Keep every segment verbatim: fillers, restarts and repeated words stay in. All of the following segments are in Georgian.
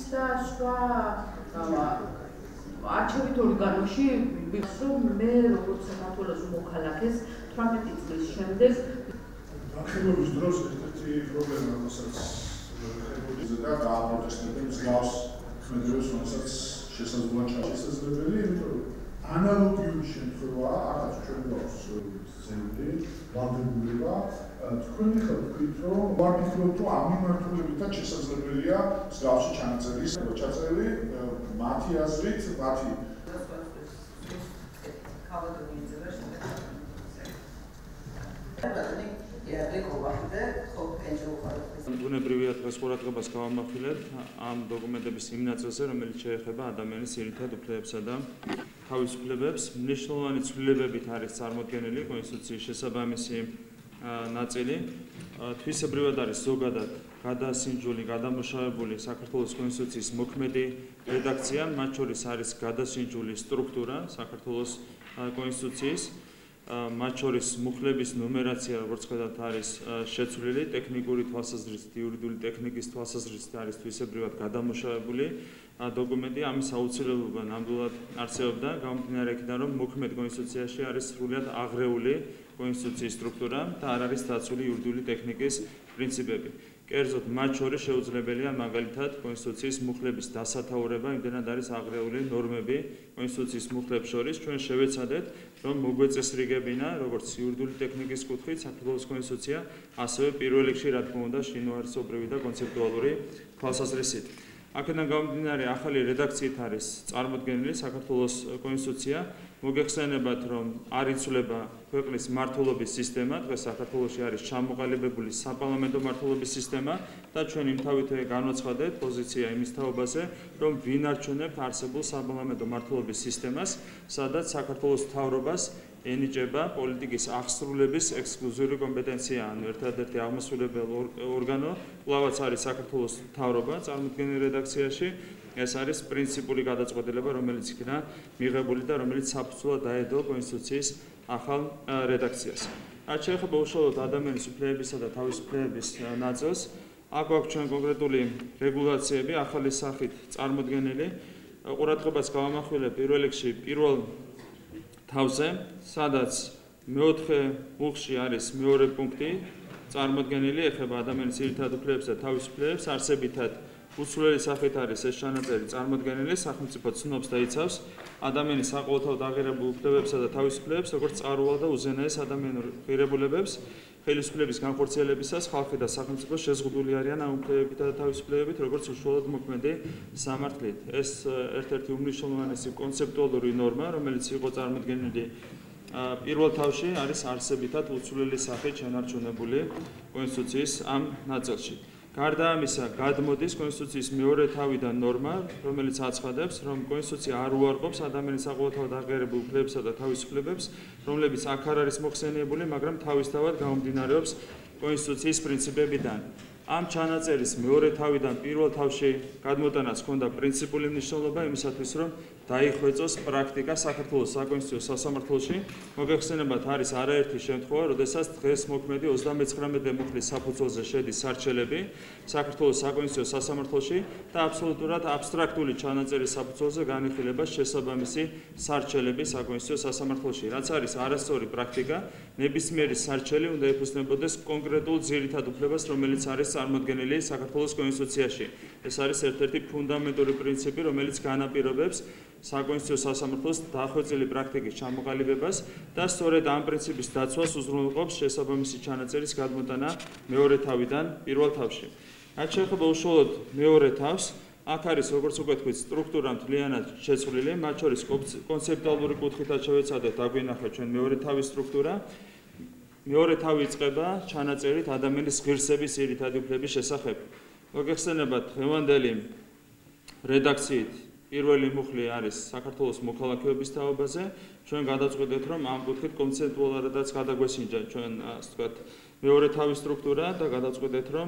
და სხვა არჩევით ორგანოში რომ მე როგორც საქართველოს მოქალაქეს თვრამეტი წლის შემდეგ განხილვის დროს ერთ-ერთი პრობლემა რასაც და დააპროტესტებენ მსგავს ქმედებებს, რომელსაც შესაძლოა შესაძლებელი, იმიტომ რომ ანალოგიური შემთხვევაა, ახაც ჩვენ გვაქვს ზემდე ვალდებულება, თქვენ ახლა თქვით, რომ ვაფიქრობთ, რომ ამ მიმართულებითაც შესაძლებელია მსგავსი ჩანაწერის ჩაწერილი, მათი აზრით, მათი ბუნებრივია დღეს ყურადღებას გავამახვილებთ ამ დოკუმენტების იმ ნაწილზე, რომელიც შეეხება ადამიანის ძირითად უფლებებსა და თავისუფლებებს. Მნიშვნელოვანი ცვლილებებით არის წარმოდგენილი კონსტიტუციის შესაბამისი ნაწილი. თვისებრივად არის ზოგადად გადასინჯული, გადამუშავებული საქართველოს კონსტიტუციის მოქმედი რედაქცია, მათ შორის არის გადასინჯული სტრუქტურა საქართველოს კონსტიტუციის. მათ შორის მუხლების ნუმერაცია, როგორც ხედავთ, არის შეცვლილი, ტექნიკური თვალსაზრისით, იურიდიული ტექნიკის თვალსაზრისით არის თვისებრივად გადამუშავებული დოკუმენტი. ამის აუცილებლობა ნამდვილად არსებობდა, გამომდინარე იქიდან, რომ მოქმედ კონსტიტუციაში არის სრულიად აღრეული კონსტიტუციის სტრუქტურა და არ არის დაცული იურიდიული ტექნიკის პრინციპები. კერძოდ, მათ შორის შეუძლებელია მაგალითად კონსტიტუციის მუხლების დასათაურება, იმდენად არის აღრეული ნორმები კონსტიტუციის მუხლებს შორის. ჩვენ შევეცადეთ, რომ მოგვეწესრიგებინა, როგორც იურიდიული ტექნიკის კუთხით, საქართველოს კონსტიტუცია, ასევე პირველ რიგში, რა თქმა უნდა, შინაარსობრივი და კონცეპტუალური თვალსაზრისით. აქედან გამომდინარე, ახალი რედაქციით არის წარმოდგენილი საქართველოს კონსტიტუცია. მოგეხსენებათ, რომ არ იცვლება ქვეყნის მმართველობის სისტემა, დღეს საქართველოში არის ჩამოყალიბებული საპარლამენტო მმართველობის სისტემა და ჩვენ იმთავითვე განვაცხადეთ პოზიცია იმის თაობაზე, რომ ვინარჩუნებთ არსებულ საპარლამენტო მმართველობის სისტემას, სადაც საქართველოს მთავრობას ენიჭება პოლიტიკის აღსრულების ექსკლუზიური კომპეტენცია, ანუ ერთადერთი აღმასრულებელი ორგანო, კვლავაც არის საქართველოს მთავრობა წარმოდგენილ რედაქციაში. ეს არის პრინციპული გადაწყვეტილება, რომელიც იქნა მიღებული და რომელიც საფუძვლად დაედო კონსტიტუციის ახალ რედაქციას. რაც შეეხება უშუალოდ ადამიანის უფლებებისა და თავისუფლებების ნაწილს, აქ გვაქვს ჩვენ კონკრეტული რეგულაციები, ახალი სახით წარმოდგენილი. ყურადღებას გავამახვილებ პირველ რიგში პირველ თავზე, სადაც მეოთხე მუხლში არის მეორე პუნქტი წარმოდგენილი, ეხება ადამიანის ძირითად უფლებებს და თავისუფლებებს, არსებითად უცვლელი სახით არის ეს ჩანაწერი წარმოდგენილი, სახელმწიფო ცნობს და იცავს ადამიანის საყოველთაოდ აღიარებულ უფლებებსა და თავისუფლებებს, როგორც წყაროა და უზენაეს ადამიანურ ღირებულებებს, ხელისუფლების განხორციელებისას ხალხი და სახელმწიფო შეზღუდული არიან ამ უფლებებითა და თავისუფლებებით, როგორც უშუალოდ მოქმედი სამართლით. ეს ერთ-ერთი უმნიშვნელოვანესი კონცეპტუალური ნორმა, რომელიც იყო წარმოდგენილი პირველ თავში, არის არსებითად უცვლელი სახით შენარჩუნებული კონსტიტუციის ამ ნაწილში. გარდა ამისა, გადმოდის კონსტიტუციის მეორე თავიდან ნორმა, რომელიც აცხადებს, რომ კონსტიტუცია არ უარყოფს ადამიანის საყოველთაოდ აღიარებულ უფლებებსა და თავისუფლებებს, რომლებიც აქ არ არის მოხსენიებული, მაგრამ თავისთავად გამომდინარეობს კონსტიტუციის პრინციპებიდან. ამ ჩანაწერის მეორე თავიდან პირველ თავში გადმოტანას ჰქონდა პრინციპული მნიშვნელობა იმისათვის, რომ დაიხვეწოს პრაქტიკა საქართველოს საკონსტიტუციო სასამართლოში. მოგეხსენებათ, არის არაერთი შემთხვევა, როდესაც დღეს მოქმედი ოცდამეცხრამეტე მუხლის საფუძველზე შედის სარჩელები საქართველოს საკონსტიტუციო სასამართლოში და აბსოლუტურად აბსტრაქტული ჩანაწერის საფუძველზე განიხილება შესაბამისი სარჩელები საკონსტიტუციო სასამართლოში. რაც არის არასწორი პრაქტიკა, ნებისმიერი სარჩელი უნდა ეფუძნებოდეს კონკრეტულ ძირითად უფლებას, რომელიც არის წარმოდგენილი საქართველოს კონსტიტუციაში. ეს არის ერთ-ერთი ფუნდამენტური პრინციპი, რომელიც განაპირობებს საკონსტიტუციო სასამართლოს დახვეწილი პრაქტიკის ჩამოყალიბებას და სწორედ ამ პრინციპის დაცვას უზრუნველყოფს შესაბამისი ჩანაწერის გადმოტანა მეორე თავიდან პირველ თავში. რაც შეეხება უშუალოდ მეორე თავს, აქ არის, როგორც უკვე თქვით, სტრუქტურა მთლიანად შეცვლილი, მათ შორის კონცეპტუალური კუთხითაც შევეცადეთ დაგვინახოთ ჩვენ მეორე თავის სტრუქტურა. მეორე თავი იწყება ჩანაწერით ადამიანის ღირსების ძირითადი უფლების შესახებ. მოგეხსენებათ, დღევანდელი რედაქციით პირველი მუხლი არის საქართველოს მოქალაქეობის თაობაზე. ჩვენ გადავწყვეტეთ, რომ ამ კუთხით კონცეპტუალადაც გადაგვესინჯა ჩვენ ასე ვთქვათ მეორე თავის სტრუქტურა და გადავწყვეტეთ, რომ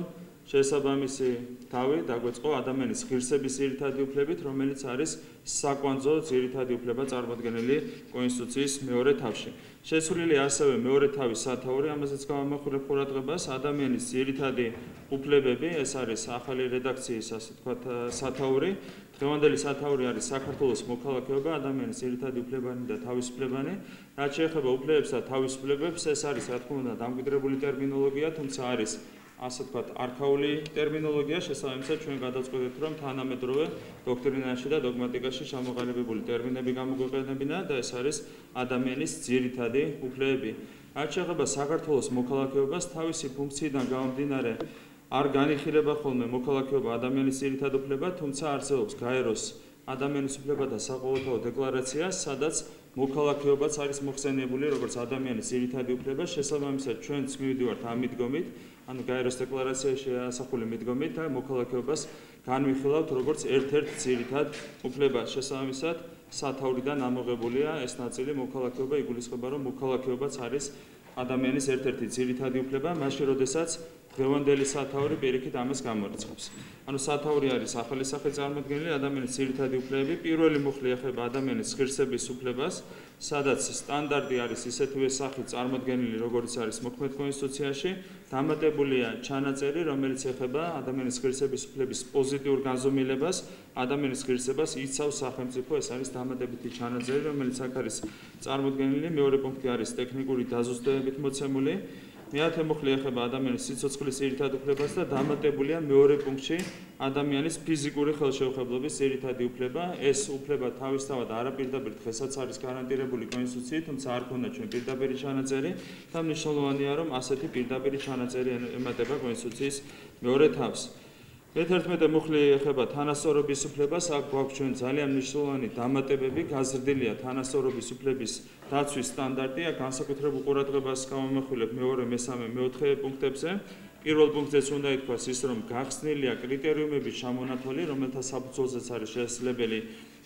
შესაბამისი თავი დაგვეწყო ადამიანის ღირსების ძირითადი უფლებით, რომელიც არის საკვანძო ძირითადი უფლება წარმოდგენილი კონსტიტუციის მეორე თავში. შესრულილია ასევე მეორე თავის სათაური, ამაზეც გავამახვილებ ყურადღებას, ადამიანის ძირითადი უფლებები, ეს არის ახალი რედაქციის, ასე ვთქვათ, სათაური. დღევანდელი სათაური არის საქართველოს მოქალაქეობა, ადამიანის ძირითადი უფლებანი და თავისუფლებანი. რაც შეეხება უფლებებს და თავისუფლებებს, ეს არის, რა თქმა უნდა, დამკვიდრებული ტერმინოლოგია, თუმცა არის ასე ვთქვათ, არქაული ტერმინოლოგია, შესაბამისად ჩვენ გადავწყვეტეთ, რომ თანამედროვე დოქტრინაში და დოგმატიკაში ჩამოყალიბებული ტერმინები გამოგვეყენებინა და ეს არის ადამიანის ძირითადი უფლებები. რაც შეეხება საქართველოს მოქალაქეობას, თავისი ფუნქციიდან გამომდინარე არ განიხილება ხოლმე მოქალაქეობა ადამიანის ძირითად უფლება, თუმცა არსებობს გაეროს ადამიანის უფლებათა საყოველთაო დეკლარაცია, სადაც მოქალაქეობაც არის მოხსენიებული როგორც ადამიანის ძირითადი უფლება, შესაბამისად ჩვენც მივიდივართ ამ მიდგომით, ანუ გაეროს დეკლარაციაში ასახული მიდგომით და მოქალაქეობას განვიხილავთ როგორც ერთ-ერთ ძირითად უფლებას. შესაბამისად სათავრიდან ამოღებულია ეს ნაწილი მოქალაქეობა, იგულისხმება, რომ მოქალაქეობაც არის ადამიანის ერთ-ერთი ძირითადი უფლება, მაშინ როდესაც დღევანდელი სათაური პირიქით ამას გამორიცხავს. ანუ სათაური არის ახალი სახით წარმოდგენილი ადამიანის ძირითადი უფლებები. პირველი მუხლი ეხება ადამიანის ღირსების უფლებას, სადაც სტანდარტი არის ისეთივე სახით წარმოდგენილი, როგორც არის მოქმედ კონსტიტუციაში. დამატებულია ჩანაწერი, რომელიც ეხება ადამიანის ღირსების უფლების პოზიტიურ განზომილებას, ადამიანის ღირსებას იცავს სახელმწიფო, ეს არის დამატებითი ჩანაწერი, რომელიც აქ არის წარმოდგენილი. მეორე პუნქტი არის ტექნიკური დაზუსტებებით მოცემული. მეათე მუხლი ეხება ადამიანის სიცოცხლის ძირითად უფლებას და დამატებულია მეორე პუნქტში ადამიანის ფიზიკური ხელშეუხებლობის ძირითადი უფლება. ეს უფლება თავისთავად არაპირდაპირ დღესაც არის გარანტირებული კონსტიტუციით, თუმცა არ ქონდა ჩვენ პირდაპირი ჩანაწერი და მნიშვნელოვანია, რომ ასეთი პირდაპირი ჩანაწერი ემატება კონსტიტუციის მეორე თავს. მეთერთმეტე მუხლი ეხება თანასწორობის უფლებას, აქ გვაქვს ჩვენ ძალიან მნიშვნელოვანი დამატებები, გაზრდილია თანასწორობის უფლების დაცვის სტანდარტი, აქ განსაკუთრებულ ყურადღებას გავამახვილებ მეორე, მესამე, მეოთხე პუნქტებზე. პირველ პუნქტზეც უნდა ითქვას ის, რომ გახსნილია კრიტერიუმების ჩამონათვალი, რომელთა საფუძველზეც არის შესაძლებელი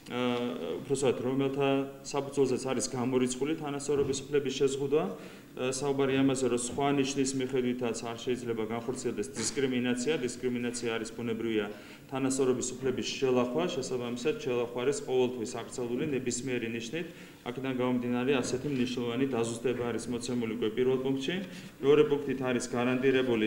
უბრალოდ რომელთა საფუძველზეც არის გამორიცხული თანასწორობის უფლების შეზღუდვა. საუბარი ამაზე, რომ სხვა ნიშნის მიხედვითაც არ შეიძლება განხორციელდეს დისკრიმინაცია. დისკრიმინაცია არის ბუნებრივია თანასწორობის უფლების შელახვა, შესაბამისად შელახვა არის ყოველთვის აკრძალული ნებისმიერი ნიშნით. აქედან გამომდინარე, ასეთი მნიშვნელოვანი დაზუსტება არის მოცემული პირველ პუნქტში. მეორე პუნქტით არის გარანტირებული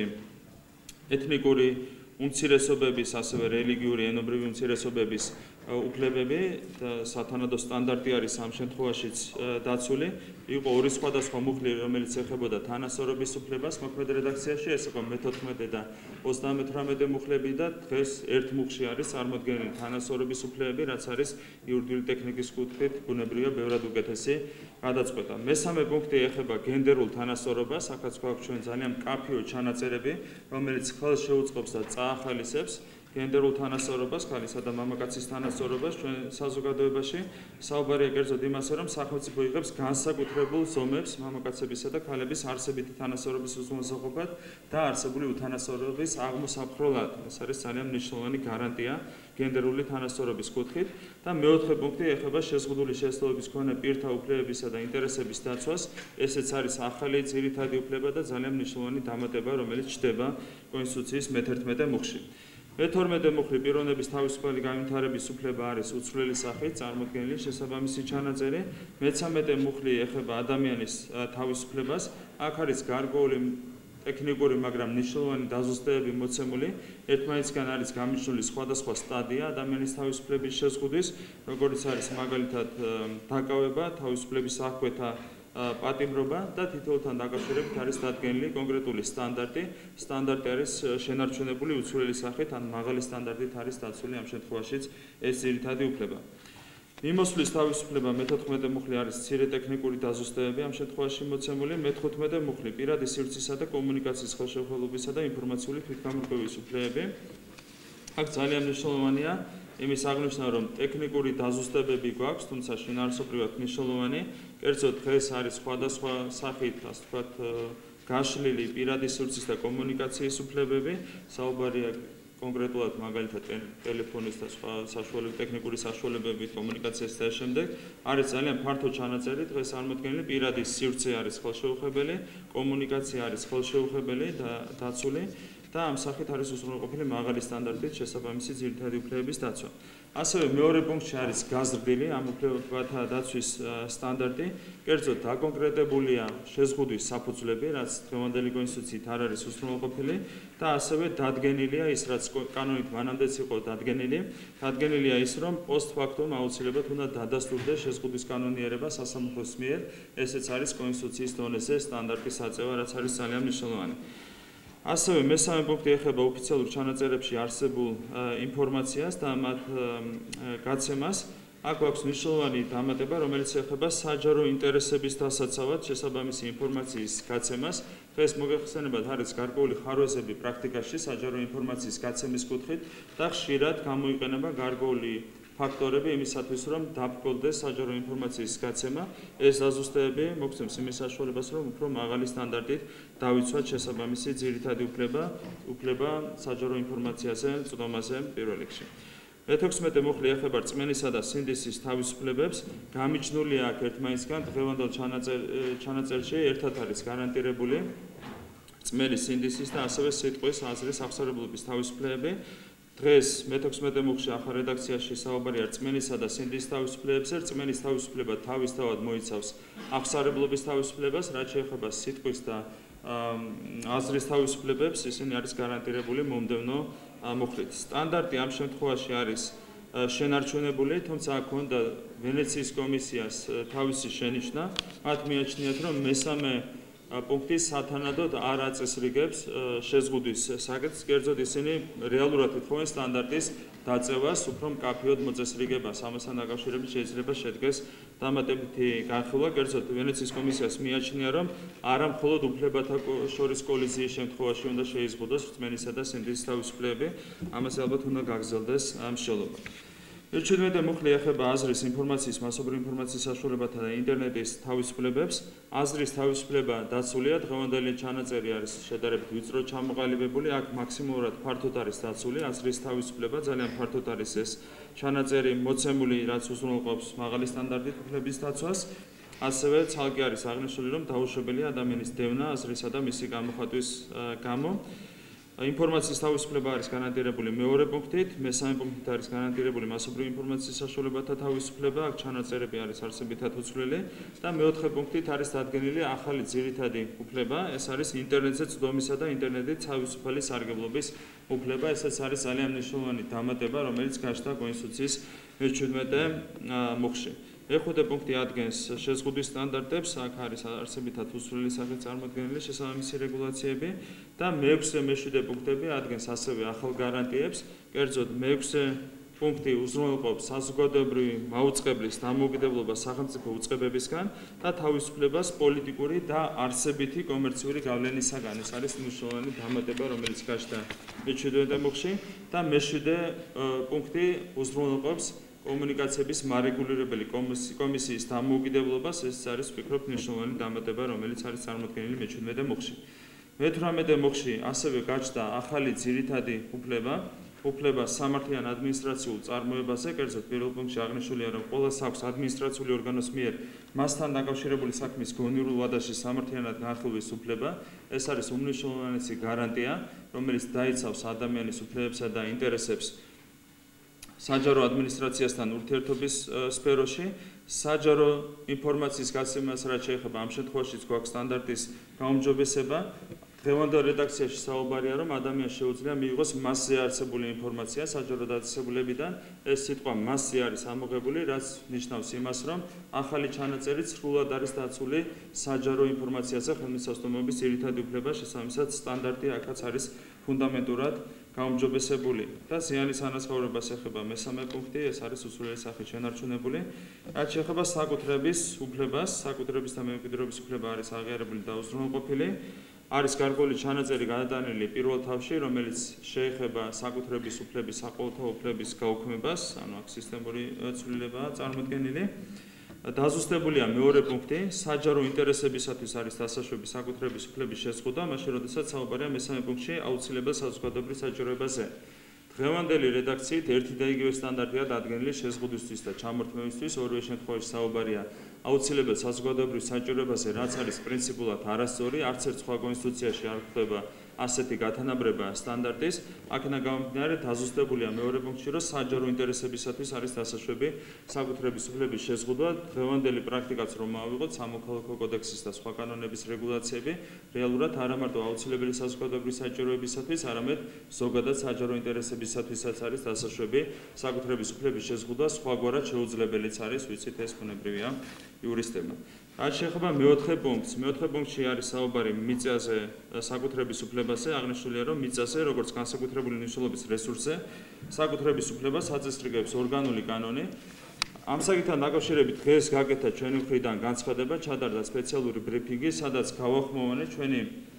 ეთნიკური უმცირესობების, ასევე რელიგიური ენობრივი უმცირესობების უფლებები და სათანადო სტანდარტი არის ამ შემთხვევაშიც დაცული. იყო ორი სხვადასხვა მუხლი, რომელიც ეხებოდა თანასწორობის უფლებას მოქმედ რედაქციაში, ეს იყო მეთოთხმეტე და ოცდამეთვრამეტე მუხლები და დღეს ერთ მუხლში არის წარმოდგენილი თანასწორობის უფლებები, რაც არის იურიდიული ტექნიკის კუთხით ბუნებრივია ბევრად უკეთესი გადაწყვეტა. მესამე პუნქტი ეხება გენდერულ თანასწორობას, აქაც გვაქვს ჩვენ ძალიან მკაფიო ჩანაწერები, რომელიც ხელს შეუწყობს და წაახალისებს გენდერულ თანასწორობას, ქალისა და მამაკაცის თანასწორობას ჩვენ საზოგადოებაში. საუბარია კერძოდ იმაზე, რომ სახელმწიფო იღებს განსაკუთრებულ ზომებს მამაკაცებისა და ქალების არსებითი თანასწორობის უზრუნველყოფად და არსებული უთანასწორობის აღმოსაფხროლად. ეს არის ძალიან მნიშვნელოვანი გარანტია გენდერული თანასწორობის კუთხით და მეოთხე პუნქტი ეხება შეზღუდული შესაძლებლობის მქონე პირთა უფლებებისა და ინტერესების დაცვას. ესეც არის ახალი ძირითადი უფლება და ძალიან მნიშვნელოვანი დამატება, რომელიც ჩნდება კონსტიტუციის მეთერთმეტე მუხლში. მეთორმეტე მუხლი პიროვნების თავისუფალი განვითარების უფლება არის უცვლელი სახით წარმოდგენილი შესაბამისი ჩანაწერი. მეცამეტე მუხლი ეხება ადამიანის თავისუფლებას. აქ არის გარკვეული ტექნიკური, მაგრამ მნიშვნელოვანი დაზუსტებები მოცემული. ერთმანეთისგან არის გამიჯნული სხვადასხვა სტადია ადამიანის თავისუფლების შეზღუდვის, როგორიც არის მაგალითად დაკავება, თავისუფლების აღკვეთა, პატიმრობა და თითოეულთან დაკავშირებით არის დადგენილი კონკრეტული სტანდარტი. სტანდარტი არის შენარჩუნებული უცვლელი სახით, ან მაღალი სტანდარტით არის დაცული ამ შემთხვევაშიც ეს ძირითადი უფლება. მიმოსვლის თავისუფლება მეთოთხმეტე მუხლი არის მცირე ტექნიკური დაზუსტებები ამ შემთხვევაში მოცემული. მეთოთხმეტე მუხლი პირადი სივრცისა და კომუნიკაციის ხელშეუხებლობისა და ინფორმაციული თვითგამორკვევის უფლებები. აქ ძალიან მნიშვნელოვანია იმის აღნიშნა, რომ ტექნიკური დაზუსტებები გვაქვს, თუმცა შინაარსობრივად მნიშვნელოვანი. კერძოდ დღეს არის სხვადასხვა სახით, ასე ვთქვათ, გაშლილი პირადი სივრცის და კომუნიკაციის უფლებები. საუბარია კონკრეტულად მაგალითად ტელეფონის და სხვა საშუალებით ტექნიკური საშუალებებით კომუნიკაციას და შემდეგ არის ძალიან ფართო ჩანაწერი. დღეს წარმოდგენილი პირადი სივრცე არის ხელშეუხებელი, კომუნიკაცია არის ხელშეუხებელი და დაცული. და ამ სახით არის უზრუნველყოფილი მაღალი სტანდარტით შესაბამისი ძირითადი უფლებების დაცვა. ასევე მეორე პუნქტში არის გაზრდილი ამ უფლებათა დაცვის სტანდარტი, კერძოდ დაკონკრეტებულია შეზღუდვის საფუძვლები, რაც დღევანდელი კონსტიტუციით არ არის უზრუნველყოფილი და ასევე დადგენილია ის, რაც კანონით მანამდეც იყო დადგენილი, დადგენილია ის, რომ პოსტფაქტუმ აუცილებლად უნდა დადასტურდეს შეზღუდვის კანონიერება სასამართლოს მიერ, ესეც არის კონსტიტუციის დონეზე სტანდარტის აწევა, რაც არის ძალიან მნიშვნელოვანი. ასევე მესამე პუნქტი ეხება ოფიციალურ ჩანაწერებში არსებულ ინფორმაციას და მათ გაცემას. აქ აქვს მნიშვნელოვანი დამატება, რომელიც ეხება საჯარო ინტერესების დასაცავად შესაბამისი ინფორმაციის გაცემას. დღეს მოგეხსენებათ არის გარკვეული ხარვეზები პრაქტიკაში საჯარო ინფორმაციის გაცემის კუთხით და ხშირად გამოიყენება გარკვეული ფაქტორები იმისათვის, რომ დაბრკოლდეს საჯარო ინფორმაციის გაცემა. ეს დაზუსტებები მოგცემს იმის საშუალებას, რომ უფრო მაღალი სტანდარტით დავიცვათ შესაბამისი ძირითადი უფლება, უფლება საჯარო ინფორმაციაზე წვდომაზე პირველ რიგში. მეთექვსმეტე მუხლი ეხება რწმენისა და სინდისის თავისუფლებებს. გამიჯნულია აქ ერთმანეთისგან დღევანდელ ჩანაწერში ერთად არის გარანტირებული რწმენის, სინდისის და ასევე სიტყვის, აზრის, აღსარებლობის თავისუფლებები. დღეს მეთექვსმეტე მუხლში ახალ რედაქციაში საუბარია რწმენისა და სინდისის თავისუფლებებზე. რწმენის თავისუფლება თავისთავად მოიცავს აღსარებლობის თავისუფლებას, რაც შეეხება სიტყვის და აზრის თავისუფლებებს, ისინი არის გარანტირებული მომდევნო მუხლით. სტანდარტი ამ შემთხვევაში არის შენარჩუნებული, თუმცა აქ უნდა ვენეციის კომისიას თავისი შენიშვნა. მათ მიაჩნიათ, რომ მესამე პუნქტი სათანადოდ არ აწესრიგებს შეზღუდვის საკითხს, კერძოდ ისინი რეალურად ითხოვენ სტანდარტის დაწევას, უფრო მკაფიოდ მოწესრიგებას. ამასთან დაკავშირებით შეიძლება შედგეს დამატებითი განხილვა, კერძოდ ვენეციის კომისიას მიაჩნია, რომ არა მხოლოდ უფლებათა შორის კოლიზიის შემთხვევაში უნდა შეიზღუდოს რწმენისა და სინდისის თავისუფლებები, ამაზე ალბათ უნდა გაგრძელდეს მსჯელობა. მეჩვიდმეტე მუხლი ეხება აზრის, ინფორმაციის, მასობრივი ინფორმაციის საშუალებათა და ინტერნეტის თავისუფლებებს. აზრის თავისუფლება დაცულია, დღევანდელი ჩანაწერი არის შედარებით ვიწრო ჩამოყალიბებული, აქ მაქსიმალურად ფართოდ არის დაცული აზრის თავისუფლება, ძალიან ფართოდ არის ეს ჩანაწერი მოცემული, რაც უზრუნველყოფს მაღალი სტანდარტით უფლების დაცვას. ასევე ცალკე არის აღნიშნული, რომ დაუშვებელია ადამიანის დევნა აზრისა და მისი გამოხატვის გამო. ინფორმაციის თავისუფლება არის გარანტირებული მეორე პუნქტით, მესამე პუნქტით არის გარანტირებული მასობრივი ინფორმაციის საშუალებათა თავისუფლება, აქ ჩანაწერები არის არსებითად უცვლელი და მეოთხე პუნქტით არის დადგენილი ახალი ძირითადი უფლება, ეს არის ინტერნეტზე წვდომისა და ინტერნეტით თავისუფალი სარგებლობის უფლება, ესეც არის ძალიან მნიშვნელოვანი დამატება, რომელიც გაჩნდა კონსტიტუციის მეჩვიდმეტე მუხლში. მეხუთე პუნქტი ადგენს შეზღუდვის სტანდარტებს, აქ არის არსებითად უცვლელი სახით წარმოდგენილი შესაბამისი რეგულაციები და მეექვსე მეშვიდე პუნქტები ადგენს ასევე ახალ გარანტიებს, კერძოდ მეექვსე პუნქტი უზრუნველყოფს საზოგადოებრივი მაუწყებლის დამოუკიდებლობას სახელმწიფო უწყებებისგან და თავისუფლებას პოლიტიკური და არსებითი კომერციული გავლენისაგან. ეს არის მნიშვნელოვანი დამატება, რომელიც გაჩნდა მეჩვიდმეტე მუხლში და მეშვიდე პუნქტი უზრუნველყოფს კომუნიკაციების მარეგულირებელი კომისიის დამოუკიდებლობას, ეს არის ვფიქრობ მნიშვნელოვანი დამატება, რომელიც არის წარმოდგენილი მეჩვიდმეტე მუხლში. მეთვრამეტე მუხლში ასევე გაჩნდა ახალი ძირითადი უფლება, უფლება სამართლიან ადმინისტრაციულ წარმოებაზე, კერძოდ პირველ პუნქტში აღნიშნულია, რომ ყველას აქვს ადმინისტრაციული ორგანოს მიერ მასთან დაკავშირებული საქმის გონივრულ ვადაში სამართლიანად განხილვის უფლება. ეს არის უმნიშვნელოვანესი გარანტია, რომელიც დაიცავს ადამიანის უფლებებსა და ინტერესებს საჯარო ადმინისტრაციასთან ურთიერთობის სფეროში. საჯარო ინფორმაციის გაცემას, რაც შეეხება ამ შემთხვევაშიც გვაქვს სტანდარტის გაუმჯობესება. დღევანდელ რედაქციაში საუბარია, რომ ადამიანს შეუძლია მიიღოს მასზე არსებული ინფორმაცია საჯარო დაწესებულებიდან. ეს სიტყვა მასზე არის ამოღებული, რაც ნიშნავს იმას, რომ ახალი ჩანაწერი სრულად არის დაცული საჯარო ინფორმაციაზე ხელმისაწვდომობის ძირითადი უფლება, შესაბამისად სტანდარტი აქაც არის ფუნდამენტურად გაუმჯობესებული და ზიანის ანაზღაურებას ეხება მესამე პუნქტი, ეს არის უცვლელი სახით შენარჩუნებული. რაც შეეხება საკუთრების უფლებას, საკუთრების და მემკვიდრეობის უფლება არის აღიარებული და უზრუნველყოფილი. არის გარკვეული ჩანაწერი გადატანილი პირველ თავში, რომელიც შეეხება საკუთრების უფლების, საყოველთაო უფლების გაუქმებას, ანუ აქ სისტემური ცვლილებაა წარმოდგენილი. დაზუსტებულია მეორე პუნქტი, საჯარო ინტერესებისათვის არის დასაშვები საკუთრების უფლების შეზღუდვა, მაშინ როდესაც საუბარია მესამე პუნქტში აუცილებელ საზოგადოებრივ საჭიროებაზე. დღევანდელი რედაქციით ერთი და იგივე სტანდარტია დადგენილი შეზღუდვისთვის და ჩამორთმევისთვის, ორივე შემთხვევაში საუბარია აუცილებელ საზოგადოებრივ საჭიროებაზე, რაც არის პრინციპულად არასწორი, არც ერთ სხვა კონსტიტუციაში არ გვხვდება ასეთი გათანაბრება სტანდარტის. აქედან გამომდინარე დაზუსტებულია მეორე პუნქტში, რომ საჯარო ინტერესებისათვის არის დასაშვები საკუთრების უფლების შეზღუდვა. დღევანდელი პრაქტიკაც რომ ავიღოთ სამოქალაქო კოდექსის და სხვა კანონების რეგულაციები, რეალურად არა მარტო აუცილებელი საზოგადოებრივი საჭიროებისათვის, არამედ ზოგადად საჯარო ინტერესებისათვისაც არის დასაშვები საკუთრების უფლების შეზღუდვა, სხვაგვარად შეუძლებელიც არის, ვიცით ეს ბუნებრივია იურისტებმა. რაც შეეხება მეოთხე პუნქტს, მეოთხე პუნქტში არის საუბარი მიწაზე საკუთრების უფლებაზე, აღნიშნულია, რომ მიწაზე, როგორც განსაკუთრებული მნიშვნელობის რესურსზე, საკუთრების უფლებას აწესრიგებს ორგანული კანონი. ამ საკითხთან დაკავშირებით დღეს გაკეთა ჩვენი მხრიდან განცხადება, ჩატარდა სპეციალური ბრიფინგი, სადაც გავახმოვანეთ ჩვენი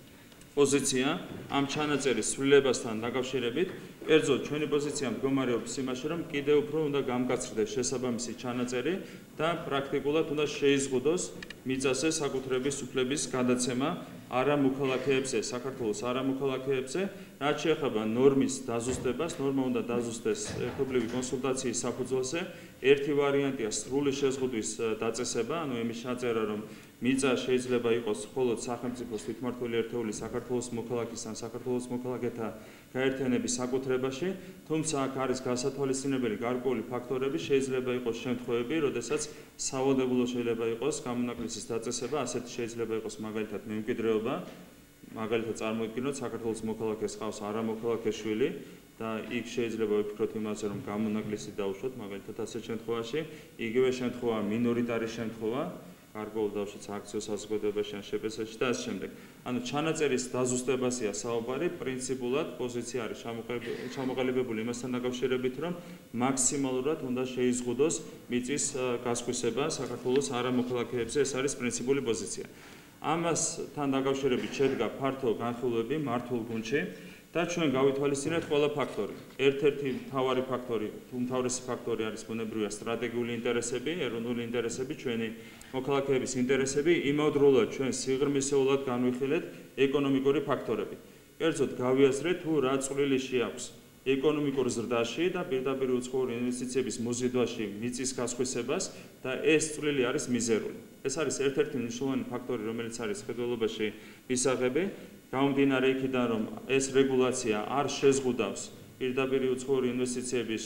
პოზიცია ამ ჩანაწერის ცვლილებასთან დაკავშირებით. კერძოდ, ჩვენი პოზიცია მდგომარეობს იმაში, რომ კიდევ უფრო უნდა გამკაცრდეს შესაბამისი ჩანაწერი და პრაქტიკულად უნდა შეიზღუდოს მიწაზე საკუთრების უფლების გადაცემა არამოქალაქეებზე, საქართველოს არამოქალაქეებზე. რაც შეეხება ნორმის დაზუსტებას, ნორმა უნდა დაზუსტდეს ერთობლივი კონსულტაციის საფუძველზე. ერთი ვარიანტია სრული შეზღუდვის დაწესება, ანუ იმის ჩაწერა, რომ მიწა შეიძლება იყოს მხოლოდ სახელმწიფოს თვითმმართველი ერთეული საქართველოს მოქალაქის ან საქართველოს მოქალაქეთა გაერთიანების საკუთრებაში, თუმცა აქ არის გასათვალისწინებელი გარკვეული ფაქტორები, შეიძლება იყოს შემთხვევები, როდესაც სავალდებულო შეიძლება იყოს გამონაკლისის დაწესება, ასეთი შეიძლება იყოს მაგალითად მემკვიდრეობა, მაგალითად წარმოიდგინოთ საქართველოს მოქალაქეს ჰყავს არამოქალაქე შვილი და იქ შეიძლება ვიფიქროთ იმაზე, რომ გამონაკლისი დაუშვოთ, მაგალითად ასეთ შემთხვევაში, იგივე შემთხვევა მინორიტარი შემთხვევა, გარკვეულ დავშიც აქციო საზოგადოებაში ან შპს-ში და ასე შემდეგ. ანუ ჩანაწერის დაზუსტებასია საუბარი, პრინციპულად პოზიცია არის ჩამოყალიბებული იმასთან დაკავშირებით, რომ მაქსიმალურად უნდა შეიზღუდოს მიწის გასხვისება საქართველოს არამოქალაქეებზე, ეს არის პრინციპული პოზიცია. ამასთან დაკავშირებით შედგა ფართო განხილვები მართულ გუნდში და ჩვენ გავითვალისწინეთ ყველა ფაქტორი. ერთ-ერთი მთავარი ფაქტორი, უმთავრესი ფაქტორი არის ბუნებრივია სტრატეგიული ინტერესები, ეროვნული ინტერესები, ჩვენი მოქალაქეების ინტერესები, იმავდროულად ჩვენ სიღრმისეულად განვიხილეთ ეკონომიკური ფაქტორები. კერძოდ გავიაზრეთ თუ რა წვლილი შეაქვს ეკონომიკურ ზრდაში და პირდაპირ უცხოური ინვესტიციების მოზიდვაში მიწის გასხვისებას და ეს წვლილი არის მიზერული. ეს არის ერთ-ერთი მნიშვნელოვანი ფაქტორი, რომელიც არის ხედველობაში ისაღები. გამომდინარე იქიდან, რომ ეს რეგულაცია არ შეზღუდავს პირდაპირ უცხოური ინვესტიციების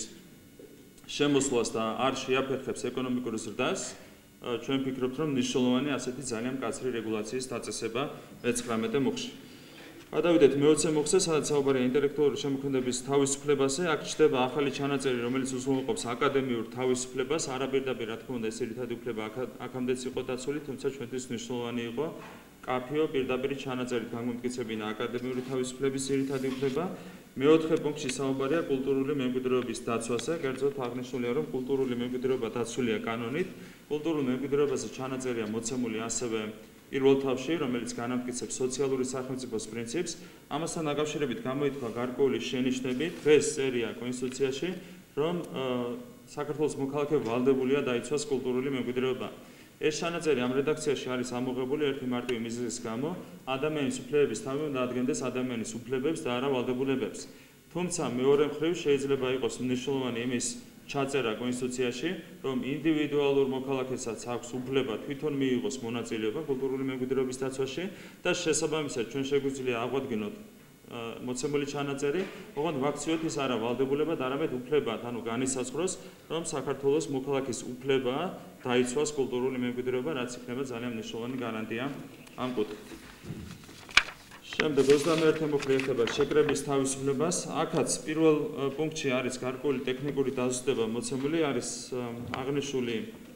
შემოსვლას და არ შეაფერხებს ეკონომიკურ ზრდას, ჩვენ ვფიქრობთ, რომ მნიშვნელოვანი ასეთი ძალიან მკაცრი რეგულაციის დაწესება მეცხრამეტე მუხლში. გადავიდეთ მეოცე მუხლზე, სადაც საუბარია ინტელექტუალური შემოქმედების თავისუფლებაზე. აქ ჩნდება ახალი ჩანაწერი, რომელიც უზრუნველყოფს აკადემიურ თავისუფლებას. არაპირდაპირ, რა თქმა უნდა, ეს ძირითადი უფლება აქამდეც იყო დაცული, თუმცა ჩვენთვის მნიშვნელოვანი იყო კაფეო პირდაპირ ჩანაწერით გამომტკიცებინა აკადემიური თავისუფლების ძირითადი უფლება. მეოთხე პუნქტში საუბარია კულტურული მემკვიდრეობის დაცვაზე. კერძოდ აღნიშნულია, რომ კულტურული მემკვიდრეობა დაცულია კანონით. კულტურულ მემკვიდრეობაზე ჩანაწერია მოცემული ასევე პირველ თავში, რომელიც განამტკიცებს სოციალური სახელმწიფოს პრინციპს. ამასთან დაკავშირებით გამოითქვა გარკვეული შენიშვნები. დღეს წერია კონსტიტუციაში, რომ საქართველოს მოქალაქე ვალდებულია დაიცვას კულტურული მემკვიდრეობა. ეს ჩანაწერი ამ რედაქციაში არის ამოღებული ერთი მარტივი მიზეზის გამო, ადამიანის უფლებების თავი უნდა ადგენდეს ადამიანის უფლებებს და არა ვალდებულებებს. თუმცა მეორე მხრივ შეიძლება იყოს მნიშვნელოვანი იმის ჩაწერა კონსტიტუციაში, რომ ინდივიდუალურ მოქალაქესაც აქვს უფლება თვითონ მიიღოს მონაწილეობა კულტურული მემკვიდრეობის დაცვაში და შესაბამისად ჩვენ შეგვიძლია აღვადგინოთ მოცემული ჩანაწერი, ოღონდ ვაქციოთ ის არა ვალდებულებად, არამედ უფლებად, ანუ განისაზღვროს, რომ საქართველოს მოქალაქის უფლებაა დაიცვას კულტურული მემკვიდრეობა, რაც იქნება ძალიან მნიშვნელოვანი გარანტია ამ კუთხით. შემდეგ ოცდამეერთე მუხლი ეხება შეკრების თავისუფლებას. აქაც პირველ პუნქტში არის გარკვეული ტექნიკური დაზუსტება მოცემული, არის აღნიშნული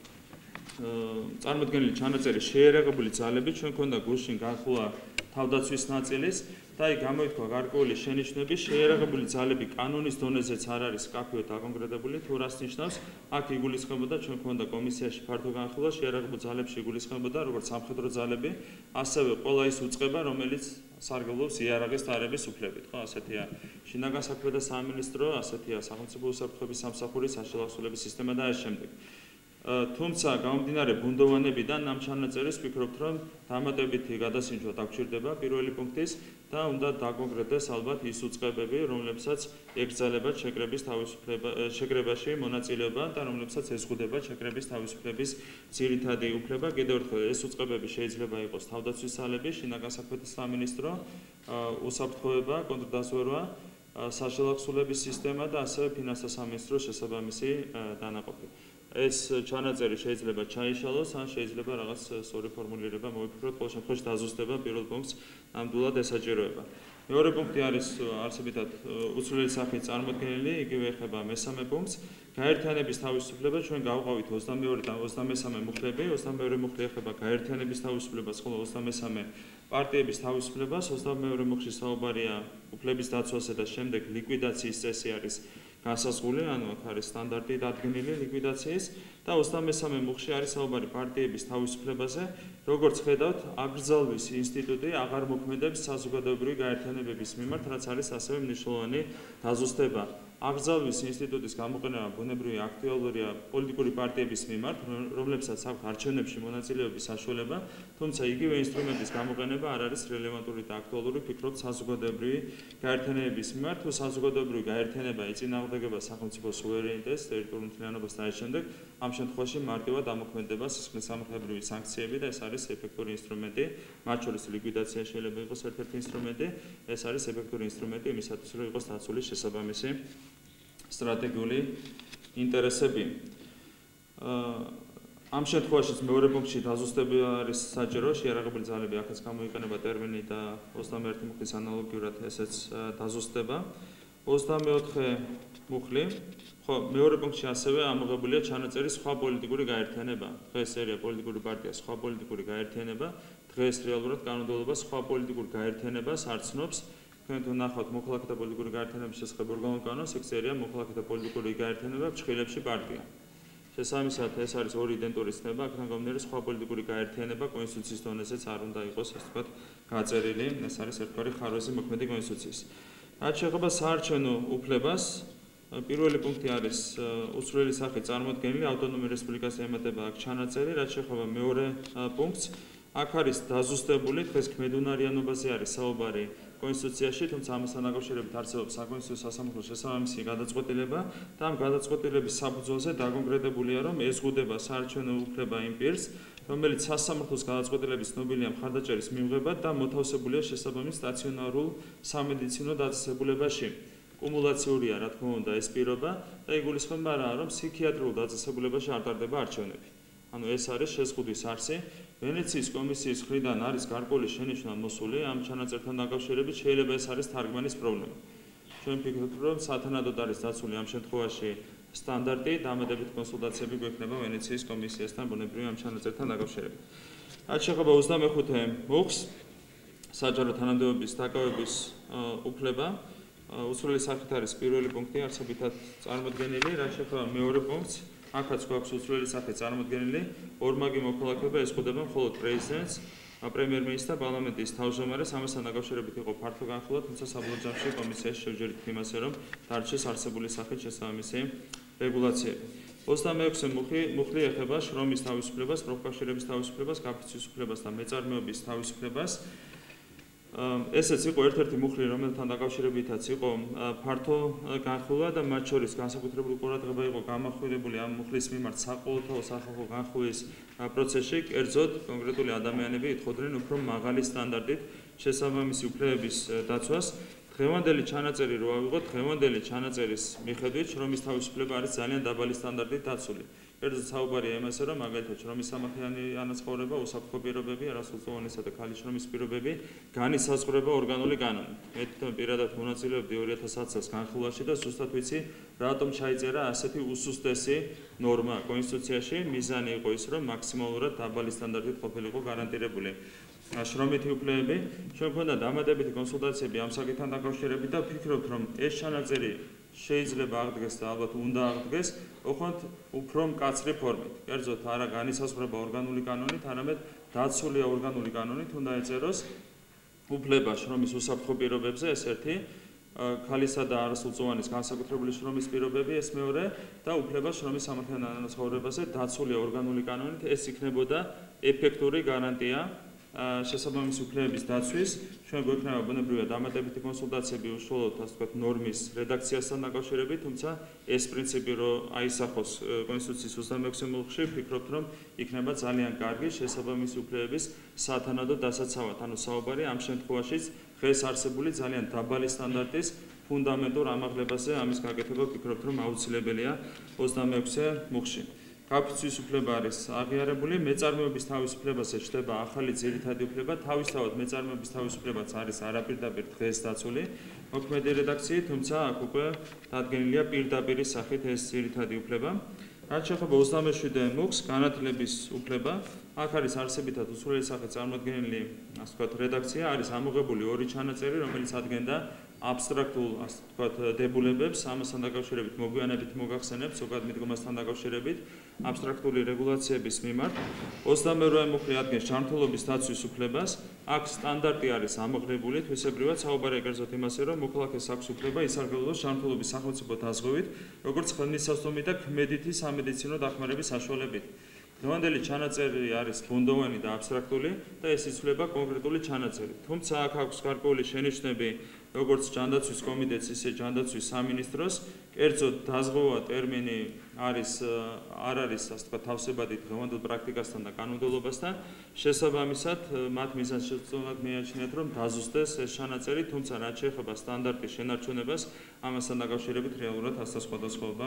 წარმოდგენილი ჩანაწერის შეიარაღებული ძალები, ჩვენ ქონდა გუშინ განხილვა თავდაცვის ნაწილის და იქ გამოითქვა გარკვეული შენიშვნები, შეიარაღებული ძალები კანონის დონეზეც არ არის კაფეოდ აკონკრეტებული, თუ რას ნიშნავს, აქ იგულისხმებოდა, ჩვენ ქონდა კომისიაში ფართო განხილვა, შეიარაღებულ ძალებში იგულისხმებოდა, როგორც სამხედრო ძალები, ასევე ყველა ის უწყება, რომელიც სარგებლობს იარაღის თარების უფლებით, ხო, ასეთია შინაგან საქმეთა და სამინისტრო, ასეთია სახელმწიფო უსაფრთხოების სამსახური, საშუალო ახსოვების სისტემა და ამ შემდეგ. თუმცა გამომდინარე ბუნდოვანებიდან ამ ჩანაწერის ვფიქრობთ, რომ დამატებითი გადასინჯვა დაგჭირდება პირველი პუნქტის და უნდა დაკონკრეტდეს ალბათ ის უწყებები, რომლებსაც ეკრძალებათ შეკრების თავისუფლება, შეკრებაში მონაწილეობა და რომლებსაც ეზღუდება შეკრების თავისუფლების ძირითადი უფლება. კიდევ ერთხელ ეს უწყებები შეიძლება იყოს თავდაცვის ძალები, შინაგან საქმეთა სამინისტრო, უსაფრთხოება, კონტრდაზვერვა, საშელახსულების სისტემა და ასევე ფინანსთა სამინისტროს შესაბამისი დანაყოფი. ეს ჩანაწერი შეიძლება ჩაიშალოს, ან შეიძლება რაღაც სწორი ფორმულირება მოვიფიქროთ, ყოველ შემთხვევაში დაზუსტება პირველ პუნქტს ნამდვილად ესაჭიროება. მეორე პუნქტი არის არსებითად უცვლელი სახით წარმოდგენილი, იგივე ეხება მესამე პუნქტს. გაერთიანების თავისუფლება ჩვენ გავყავით ოცდამეორე და ოცდამესამე მუხლები, ოცდამეორე მუხლი ეხება გაერთიანების თავისუფლებას, ხოლო ოცდამესამე პარტიების თავისუფლებას, ოცდამეორე მუხლში საუბარია უფლების დაცვასა და შემდეგ ლიკვიდაციის წესი არის განსაზღვრული, ანუ აქ არის სტანდარტი დადგენილი ლიკვიდაციის და ოცდამესამე მუხლში არის საუბარი პარტიების თავისუფლებაზე. როგორც ხედავთ, აკრძალვის ინსტიტუტი აღარ მოქმედებს საზოგადოებრივი გაერთიანებების მიმართ, რაც არის ასევე მნიშვნელოვანი დაზუსტება. აკრძალვის ინსტიტუტის გამოყენება ბუნებრივი აქტუალურია პოლიტიკური პარტიების მიმართ, რომლებსაც აქვთ არჩევნებში მონაწილეობის საშუალება, თუმცა იგივე ინსტრუმენტის გამოყენება არ არის რელევანტური და აქტუალური ფიქრობთ საზოგადოებრივი გაერთიანებების მიმართ, თუ საზოგადოებრივი გაერთიანება ეწინააღმდეგება სახელმწიფო სუვერენიტეტს, ტერიტორიულ მთლიანობას და ამ შემდეგ, ამ შემთხვევაში მარტივად ამოქმედება სისხლისამართლებრივი სანქციები და ეს არის ეფექტური ინსტრუმენტი, მათ შორის ლიკვიდაცია შეიძლება იყოს ერთ-ერთი ინსტრუმენტი, ეს არის ეფექტური ინსტრუმენტი იმისათვის, რომ იყოს დაცული შესაბამისი სტრატეგიული ინტერესები. ამ შემთხვევაშიც მეორე პუნქტში დაზუსტება არის საჭირო, შეიარაღებული ძალები აქაც გამოიყენება ტერმინი და ოცდამეერთე მუხლის ანალოგიურად ესეც დაზუსტება. ოცდამეოთხე მუხლი, ხო, მეორე პუნქტში ასევე ამოღებულია ჩანაწერი სხვა პოლიტიკური გაერთიანება. დღეს ერია პოლიტიკური პარტია სხვა პოლიტიკური გაერთიანება, დღეს რეალურად კანონმდებლობა სხვა პოლიტიკურ გაერთიანებას არ ცნობს. თქვენ თუ ნახავთ მოქალაქეთა პოლიტიკური გაერთიანების შესახებ ორგანულ კანონს, იქ წერია მოქალაქეთა პოლიტიკური გაერთიანება ფრჩხილებში პარტია. შესაბამისად, ეს არის ორი იდენტური ცნება, აქედან გამომდინარე სხვა პოლიტიკური გაერთიანება კონსტიტუციის დონეზეც არ უნდა იყოს, ასე ვთქვათ, გაწერილი, ეს არის ერთგვარი ხარვეზი მოქმედი კონსტიტუციის. რაც შეეხება საარჩევნო უფლებას, პირველი პუნქტი არის უცვლელი სახით წარმოდგენილი ავტონომიური რესპუბლიკას ემატება აქ ჩანაწერი, რაც შეეხება მეორე პუნქტს, აქ არის დაზუსტებული, დღეს ქმედუნარიანობაზე არის საუბარი კონსტიტუციაში, თუმცა ამასთან დაკავშირებით არსებობს საკონსტიტუციო სასამართლოს შესაბამისი გადაწყვეტილება და ამ გადაწყვეტილების საფუძველზე დაკონკრეტებულია, რომ ეზღუდება საარჩევნო უფლება იმ პირს, რომელიც სასამართლოს გადაწყვეტილების ცნობილია მხარდაჭერის მიღებად და მოთავსებულია შესაბამის სტაციონარულ სამედიცინო დაწესებულებაში. კუმულაციურია, რა თქმა უნდა, ეს პირობა და იგულისხმება რა, რომ ფსიქიატრიულ დაწესებულებაში არ ტარდება არჩევნები. ანუ ეს არის შეზღუდვის არსი. ვენეციის კომისიის მხრიდან არის გარკვეული შენიშვნა მოსული ამ ჩანაწერთან დაკავშირებით, შეიძლება ეს არის თარგმანის პრობლემა. ჩვენ ვფიქრობთ, რომ სათანადოდ არის დაცული ამ შემთხვევაში სტანდარტი, დამატებით კონსულტაციები გვექნება ვენეციის კომისიასთან ბუნებრივი ამ ჩანაწერთან დაკავშირებით. რაც შეეხება ოცდამეხუთე მუხლს, საჯარო თანამდებობის დაკავების უფლება, უცვლელი სახით არის პირველი პუნქტი არსებითად წარმოდგენილი, რაც შეეხება მეორე პუნქტს, აქაც გვაქვს უცვლელი სახით წარმოდგენილი, ორმაგი მოქალაქეობა ეზღუდება მხოლოდ პრეზიდენტს, პრემიერ-მინისტრს და პარლამენტის თავმჯდომარეს, ამასთან დაკავშირებით იყო ფართო განხილვა, თუმცა საბოლოო ჯამში კომისიაში შევჯერით იმასე, რომ დარჩეს არსებული სახით შესაბამისი რეგულაციები. ოცდამეექვსე მუხლი ეხება შრომის თავისუფლებას, პროფკავშირების თავისუფლებას, გაფიცვის უფლებას და მეწარმეობის თავისუფლებას. ესეც იყო ერთ-ერთი მუხლი, რომელთან დაკავშირებითაც იყო ფართო განხილვა და მათ შორის განსაკუთრებული ყურადღება იყო გამახვილებული ამ მუხლის მიმართ საყოველთაო სახალხო განხილვის პროცესში, კერძოდ კონკრეტული ადამიანები ითხოვდნენ უფრო მაღალი სტანდარტით შესაბამისი უფლებების დაცვას. დღევანდელი ჩანაწერი რო ავიღოთ, დღევანდელი ჩანაწერის მიხედვით შრომის თავისუფლება არის ძალიან დაბალი სტანდარტით დაცული. კერძოდ საუბარია იმაზე, რომ მაგალითად შრომის სამართლიანი ანაცხოვრება, უსაფრთხო პირობები, არასრულწლოვანისა და ქალის შრომის პირობები განისაზღვრება ორგანული კანონით. მე თვითონ პირადად მონაწილეობდი ორი ათას ათი წელს განხილვაში და ზუსტად ვიცი, რატომ ჩაიწერა ასეთი უსუსტესი ნორმა კონსტიტუციაში. მიზანი იყო ის, რომ მაქსიმალურად დაბალი სტანდარტით ყოფილიყო გარანტირებული შრომითი უფლებები. ჩვენ გვქონდა დამატებითი კონსულტაციები ამ საკითხთან დაკავშირებით და ვფიქრობთ, რომ ეს ჩანაწერი შეიძლება აღდგეს და ალბათ უნდა აღდგეს, ოღონდ უფრო მკაცრი ფორმით. კერძოდ არა განისაზღვრება ორგანული კანონით, არამედ დაცულია ორგანული კანონით, უნდა ეწეროს უფლება შრომის უსაფრთხო პირობებზე, ეს ერთი, ქალისა და არასრულწლოვანის განსაკუთრებული შრომის პირობები, ეს მეორე და უფლება შრომის სამართლიან ანაცხოვრებაზე დაცულია ორგანული კანონით, ეს იქნებოდა ეფექტური გარანტია შესაბამისი უფლებების დაცვის, ჩვენ გვექნება ბუნებრივია დამატებითი კონსულტაციები უშუალოდ ასე ვთქვათ ნორმის რედაქციასთან დაკავშირებით, თუმცა ეს პრინციპი რომ აისახოს კონსტიტუციის ოცდამექვსე მუხლში, ვფიქრობთ რომ იქნება ძალიან კარგი შესაბამისი უფლებების სათანადო დასაცავად, ანუ საუბარი ამ შემთხვევაშიც დღეს არსებული ძალიან დაბალი სტანდარტის ფუნდამენტურ ამაღლებაზე ამის გაკეთება ვფიქრობთ რომ აუცილებელია ოცდამექვსე მუხლში. Გაფიცვის უფლება არის აღიარებული, მეწარმეობის თავისუფლებაზე ჩნდება ახალი ძირითადი უფლება, თავისთავად მეწარმეობის თავისუფლებაც არის არაპირდაპირ დღეს დაცული მოქმედი რედაქციით, თუმცა აქ უკვე დადგენილია პირდაპირი სახით ეს ძირითადი უფლება. რაც შეეხება ოცდამეშვიდე მუხლს, განათლების უფლება, აქ არის არსებითად უცვლელი სახით წარმოდგენილი, ასე ვთქვათ, რედაქცია, არის ამოღებული ორი ჩანაწერი, რომელიც ადგენდა აბსტრაქტულ, ასე ვთქვათ, დებულებებს, ამასთან დაკავშირებით მოგვიანებით მოგახსენებთ, ზოგადად მიდგომასთან დაკავშირებით, აბსტრაქტული რეგულაციების მიმართ. ოცდამეორვე მუხლი ადგენს ჯანმრთელობის დაცვის უფლებას, აქ სტანდარტი არის ამოღებული, თვისებრივად საუბარი კერძოდ იმაზე, რომ მოქალაქეს აქვს უფლება ისარგებლოს ჯანმრთელობის სახელმწიფო დაზღვევით, როგორც ხელმისაწვდომი და ქმედითი სამედიცინო დახმარების საშუალებით. დღევანდელი ჩანაწერი არის ბუნდოვანი და აბსტრაქტული და ეს იცვლება კონკრეტული ჩანაწერი. თუმცა აქ აქვს გარკვეული შენიშვნები როგორც ჯანდაცვის კომიტეტს, ისე ჯანდაცვის სამინისტროს, კერძოდ დაზღვევა ტერმინი არის არ არის ასე ვთქვათ თავსებადი დღევანდელ პრაქტიკასთან და კანონმდებლობასთან. შესაბამისად, მათ მიზანშეწონად მიაჩნიათ, რომ დაზუსტეს ეს ჩანაწერი, თუმცა რაც შეეხება სტანდარტის შენარჩუნებას, ამასთან დაკავშირებით რეალურად ასა სხვადასხვაობა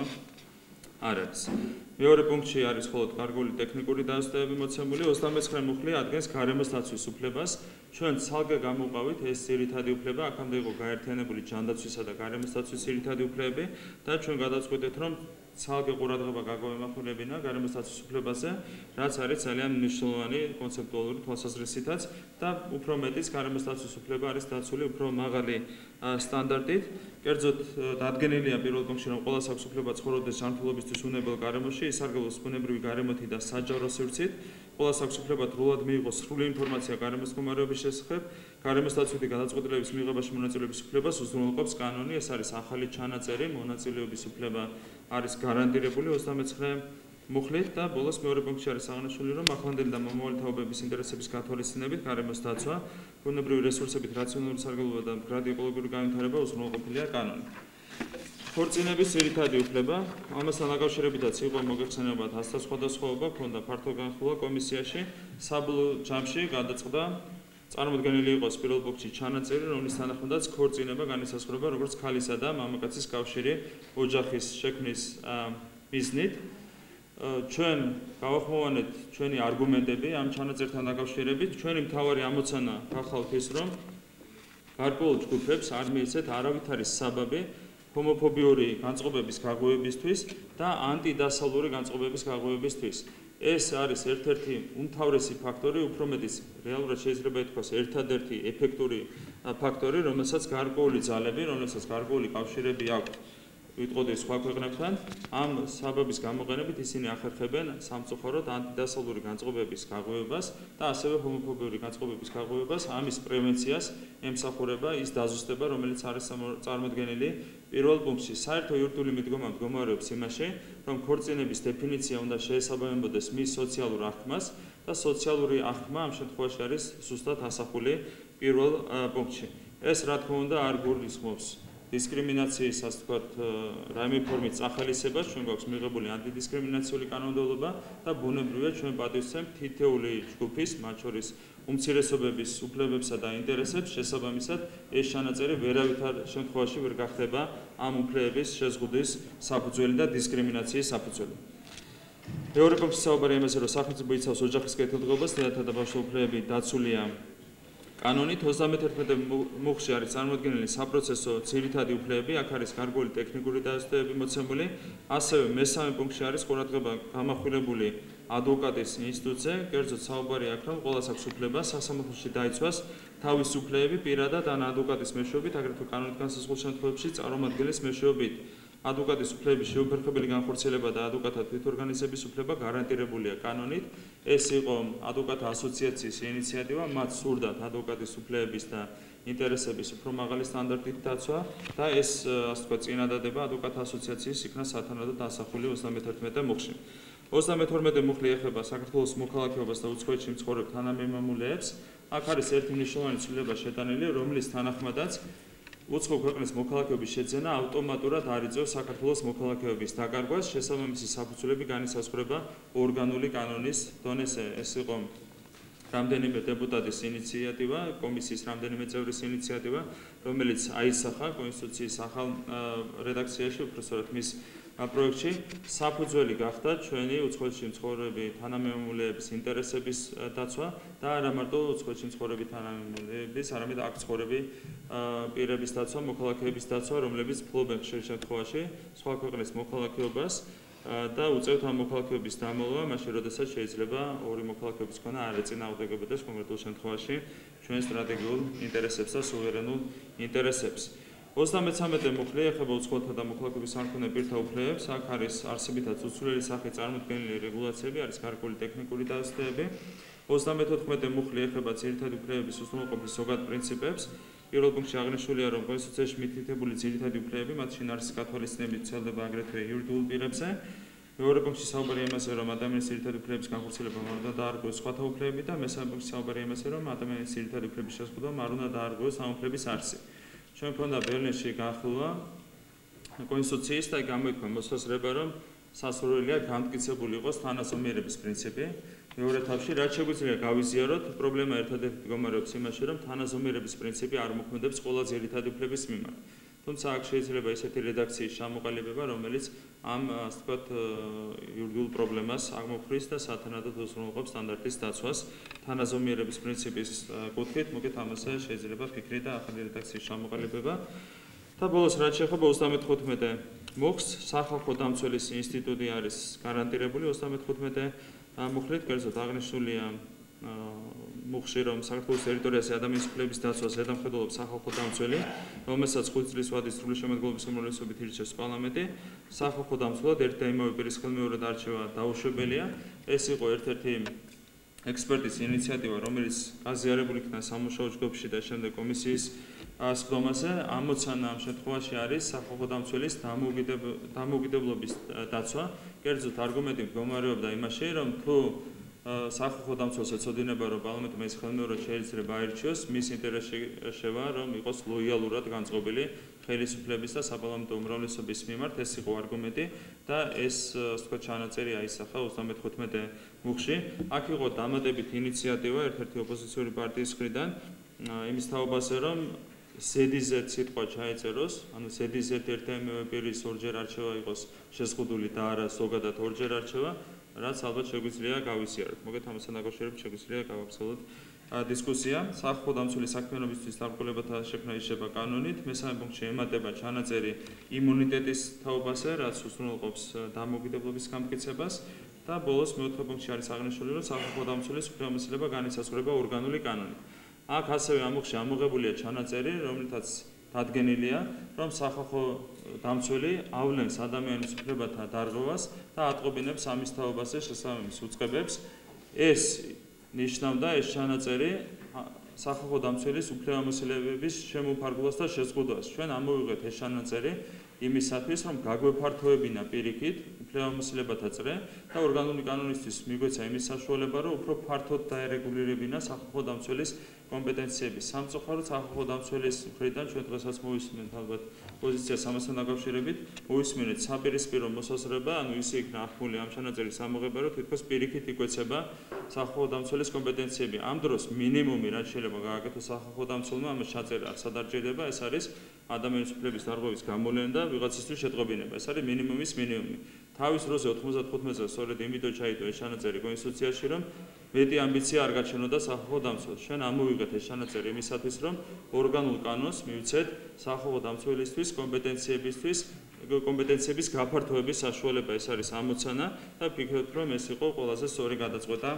არ არის. მეორე პუნქტში არის მხოლოდ გარკვეული ტექნიკური დაზუსტებები მოცემული, ოცდამეცხრე მუხლი ადგენს გარემოს დაცვის უფლებას. ჩვენ ცალკე გამოვყავით ეს ძირითადი უფლება, აქამდე იყო გაერთიანებული ჯანდაცვისა და გარემოს დაცვის ძირითადი უფლებები და ჩვენ გადავწყვიტეთ, რომ ცალკე ყურადღება გაგვემახვილებინა გარემოს დაცვის უფლებაზე, რაც არის ძალიან მნიშვნელოვანი კონცეპტუალური თვალსაზრისითაც და უფრო მეტიც გარემოს დაცვის უფლება არის დაცული უფრო მაღალი სტანდარტით. კერძოდ დადგენილია პირველ პუნქტში, რომ ყველას აქვს უფლება ცხოვრობდეს ჯანმრთელობისთვის უნებელ გარემოში, ისარგებლოს ბუნებრივი გარემოთი და საჯარო სივრცით. ყველას აქვს უფლება დროულად მიიღოს სრული ინფორმაცია გარემოს მდგომარეობის შესახებ. გარემოს დაცვითი გადაწყვეტილების მიღებაში მონაწილეობის უფლებას უზრუნველყოფს კანონი, ეს არის ახალი ჩანაწერი, მონაწილეობის უფლება არის გარანტირებული ოცდამეცხრე მუხლით და ბოლოს მეორე პუნქტში არის აღნიშნული, რომ ახლანდელი და მომავალი თაობების ინტერესების გათვალისწინებით გარემოს დაცვა, ბუნებრივი რესურსებით რაციონალური სარგებლობა და მდგრადი ეკოლოგიური განვითარება უზრუნველყოფილია კანონით. ქორწინების ძირითადი უფლება, ამასთან დაკავშირებითაც იყო მოგეხსენებათ ასთა სხვადასხვაობა, ქონდა ფართო განხილვა კომისიაში, საბოლოო ჯამში გადაწყდა წარმოდგენილი იყოს პირველ პუნქტში ჩანაწერი, რომლის თანახმადაც ქორწინება განისაზღვრება როგორც ქალისა და მამაკაცის კავშირი ოჯახის შექმნის მიზნით. ჩვენ გავახმოვანეთ ჩვენი არგუმენტები ამ ჩანაწერთან დაკავშირებით. ჩვენი მთავარი ამოცანა გახავთ ის, რომ გარკვეულ ჯგუფებს არ მიეცეთ არავითარი საბაბი ჰომოფობიური განწყობების გაღვივებისთვის და ანტიდასავლური განწყობების გაღვივებისთვის. ეს არის ერთ-ერთი უმთავრესი ფაქტორი, უფრო მეტიც რეალურად შეიძლება ითქვას ერთადერთი ეფექტური ფაქტორი, რომელსაც გარკვეული ძალები, რომელსაც გარკვეული კავშირები აქვთ ვიტყოდი სხვა ქვეყნებთან, ამ საბაბის გამოყენებით ისინი ახერხებენ სამწუხაროდ ანტიდასავლური განწყობების გაღვივებას და ასევე ჰომოფობიური განწყობების გაღვივებას, ამის პრევენციას ემსახურება ის დაზუსტება, რომელიც არის წარმოდგენილი პირველ პუნქტში. საერთო იურიდიული მიდგომა მდგომარეობს იმაში, რომ ქორწინების დეფინიცია უნდა შეესაბამებოდეს მის სოციალურ აღქმას და სოციალური აღქმა ამ შემთხვევაში არის ზუსტად ასახული პირველ პუნქტში. ეს რა თქმა უნდა არ გულისხმობს დისკრიმინაციის, ასე ვთქვათ, რაიმე ფორმით წახალისებას, ჩვენ გვაქვს მიღებული ანტიდისკრიმინაციული კანონმდებლობა და ბუნებრივია ჩვენ პატივცემთ თითოეული ჯგუფის, მათ შორის უმცირესობების უფლებებსა და ინტერესებს, შესაბამისად ეს ჩანაწერი ვერავითარ შემთხვევაში ვერ გახდება ამ უფლებების შეზღუდვის საფუძველი და დისკრიმინაციის საფუძველი. მეორე პუნქტში საუბარი იმაზე, რომ სახელმწიფო იცავს ოჯახის კეთილდღეობას, დედათა და ბავშვთა უფლებები დაცულია კანონით. ოცდამეთერთმეტე მუხლში არის წარმოდგენილი საპროცესო ძირითადი უფლებები, აქ არის გარკვეული ტექნიკური დაზუსტებები მოცემული. ასევე მესამე პუნქტში არის ყურადღება გამახვილებული ადვოკატის ინსტიტუტზე, კერძოდ საუბარი აქ, რომ ყველას აქვს უფლება სასამართლოში დაიცვას თავისი უფლებები პირადად ან ადვოკატის მეშვეობით, აგრეთვე კანონით განსაზღვრულ შემთხვევებში წარმომადგენლის მეშვეობით. ადვოკატის უფლებების შეუფერხებელი განხორციელება და ადვოკატთა თვითორგანიზების უფლება გარანტირებულია კანონით. ეს იყო ადვოკატთა ასოციაციის ინიციატივა, მათ სურდათ ადვოკატის უფლებების და ინტერესების უფრო მაღალი სტანდარტით დაცვა და ეს, ასე ვთქვათ, წინადადება ადვოკატთა ასოციაციის იქნა სათანადო დასახული ოცდამეთერთმეტე მუხლში. ოცდამეთორმეტე მუხლი ეხება საქართველოს მოქალაქეობას და უცხოეთში მცხოვრებ თანამემამულეებს. აქ არის ერთი მნიშვნელოვანი ცვლილება შეტანილი, რომლის თანახმადაც უცხო ქვეყნის მოქალაქეობის შეძენა ავტომატურად არ იწევს საქართველოს მოქალაქეობის დაკარგვას, შესაბამისი საფუძვლები განისაზღვრება ორგანული კანონის დონეზე. ეს იყო რამდენიმე დეპუტატის ინიციატივა, კომისიის რამდენიმე წევრის ინიციატივა, რომელიც აისახა კონსტიტუციის ახალ რედაქციაში, უпростоრად მის პროექტში, საფუძველი გახდა ჩვენი უცხოეთში მცხოვრები თანამემამულეების ინტერესების დაცვა და არა მარტო უცხოეთში მცხოვრები თანამემამულეების, არამედ აქ მცხოვრები პირების დაცვა, მოქალაქეების დაცვა, რომლებიც ფლობენ ხშირ შემთხვევაში სხვა ქვეყნის მოქალაქეობას და უწევთ ამ მოქალაქეობის დამალვა, მაშინ როდესაც შეიძლება ორი მოქალაქეობის ქონა არ ეწინააღმდეგებოდეს კონკრეტულ შემთხვევაში ჩვენ სტრატეგიულ ინტერესებს და სუვერენულ ინტერესებს. ოცდამეცამეტე მუხლი ეხება უცხოელთა და მოქალაქეობის არ მქონე პირთა უფლებებს. აქ არის არსებითად უცვლელი სახით წარმოდგენილი რეგულაციები, არის გარკვეული ტექნიკური დაავსებები. ოცდამეთოთხმეტე მუხლი ეხება ძირითადი უფლებების უზრუნველყოფის ზოგად პრინციპებს. პირველ პუნქტში აღნიშნულია, რომ კონსტიტუციაში მითითებული ძირითადი უფლებები, მათ შინ არის გათვალისწინებით ვრცელდება აგრეთვე იურიდიულ პირებზე. მეორე პუნქტში საუბარია იმაზე, რომ ადამიანის ძირითადი უფლებების განხორციელება არ უნდა დაარღვევოს სხვათა უფლებები და მესამე პუნქტში საუბარია იმაზე, რომ ადამიანის ძირითადი უფლებების შეზღუდვამ არ უნდა დაარღვევოს ამ უფლების არსი. ჩვენ გვქონდა ბერლინში განხილვა კონსტიტუციის და გამოიქვნა მოსაზრება, რომ სასურველია გამტკიცებული იყოს თანაზომიერების პრინციპი. მეორე თავში, რაც შეგვიძლია გავიზიაროთ, პრობლემა ერთადერთი მდგომარეობს იმაში, რომ თანაზომიერების პრინციპი არ მოქმედებს ყველა ძირითადი უფლების მიმართ. თუმცა აქ შეიძლება ესეთი რედაქციის ჩამოყალიბება, რომელიც ამ, ასე ვთქვათ, იურიდიულ პრობლემას აღმოფხრის და სათანადოდ უზრუნველყოფს სტანდარტის დაცვას თანაზომიერების პრინციპის კუთხით, მოგეთ ამაზე შეიძლება ფიქრი და ახალი რედაქციის ჩამოყალიბება. და ბოლოს რაც შეეხება ოცდამეთხუთმეტე მუხლს, სახალხო დამცველის ინსტიტუტი არის გარანტირებული ოცდამეთხუთმეტე მუხლით, კერძოდ აღნიშნულია მუხლში, რომ საქართველოს ტერიტორიაზე ადამიანის უფლებების დაცვას ზედამხედველობს სახალხო დამცველი, რომელსაც ხუთი წლის ვადის სრული შემადგენლობის უმრავლესობით ირჩევს პარლამენტი. სახალხო დამცველად ერთ და იმავე პირის ხელმეორედ არჩევა დაუშვებელია. ეს იყო ერთ-ერთი ექსპერტის ინიციატივა, რომელიც გაზიარებული იქნა სამუშაო ჯგუფში და შემდეგ კომისიის სხდომაზე. ამოცანა ამ შემთხვევაში არის სახალხო დამცველის დამოუკიდებლობის დაცვა. კერძოდ არგუმენტი მდგომარეობდა იმაში, რომ თუ სახალხო დამცველს ეცოდინება, რომ პარლამენტმა ის ხელმეორედ შეიძლება აირჩიოს, მის ინტერესში შევა, რომ იყოს ლოიალურად განწყობილი ხელისუფლების და საპარლამენტო უმრავლესობის მიმართ. ეს იყო არგუმენტი და ეს, ასე ვთქვათ, ჩანაწერი აისახა ოცდამეთხუთმეტე მუხლში. აქ იყო დამატებით ინიციატივა ერთ-ერთი ოპოზიციური პარტიის მხრიდან იმის თაობაზე, რომ ზედიზედ სიტყვა ჩაეწეროს, ანუ ზედიზედ ერთ და იმავე პირის ორჯერ არჩევა იყოს შეზღუდული და არა ზოგადად ორჯერ არჩევა, რაც ალბათ შეგვიძლია გავიზიაროთ. მოგეთ ამასთან დაკავშირებით შეგვიძლია გავაგრძელოთ დისკუსია. სახალხო დამცველის საქმიანობისთვის დამკვირვებელთა შექმნა იშლება კანონით. მესამე პუნქტში ემატება ჩანაწერი იმუნიტეტის თაობაზე, რაც უზრუნველყოფს დამოუკიდებლობის გამტკიცებას. და ბოლოს მეოთხე პუნქტში არის აღნიშნული, რომ სახალხო დამცველის უფლებამოსილება განისაზღვრება ორგანული კანონით. აქ ასევე ამ მუხლში ამოღებულია ჩანაწერი, რომლითაც დადგენილია, რომ სახალხო დამცველი ავლენს ადამიანის უფლებათა დარღვევას და ატყობინებს ამის თაობაზე შესაბამის უწყებებს. ეს ნიშნავდა ეს ჩანაწერი სახალხო დამცველის უფლებამოსილებების შემოფარგლას და შეზღუდვას. ჩვენ ამოვიღეთ ეს ჩანაწერი იმისათვის, რომ გაგვეფართოებინა პირიქით უფლებამოსილებათა წრე და ორგანული კანონისთვის მიგვეცა იმის საშუალება, რომ უფრო ფართოდ დაერეგულირებინა სახალხო დამცველის კომპეტენციები. სამწუხაროდ სახალხო დამცველის მხრიდან ჩვენ დღესაც მოვისმენთ ალბათ პოზიციას ამასთან დაკავშირებით, მოვისმენთ საპირისპირო მოსაზრება, ანუ ისე იქნა ახმული ამ ჩანაწერის ამოღება, რომ თითქოს პირიქით იკვეცება სახალხო დამცველის კომპეტენციები. ამ დროს მინიმუმი, რაც შეიძლება გააკეთოს სახალხო დამცველმა, ამას ჩაწერა არ სადარჯერდება, ეს არის ადამიანის უფლების დარღვევის გამოვლენა და ვიღაცისთვის შეტყობინება. ეს არის მინიმუმის მინიმუმი. თავის დროზე ოთხმოცდათხუთმეტზე სწორედ იმიტომ ჩაიდო ეს ჩანაწერი კონსტიტუციაში, რომ მეტი ამბიცია არ გაჩვენოდა სახალხო დამცველს. ჩვენ ამოვიღეთ ეს ჩანაწერი იმისათვის, რომ ორგანულ კანონს მივცეთ სახალხო დამცველისთვის კომპეტენციებისთვის, კომპეტენციების გაფართოების საშუალება. ეს არის ამოცანა და ვფიქრობთ, რომ ეს იყო ყველაზე სწორი გადაწყვეტა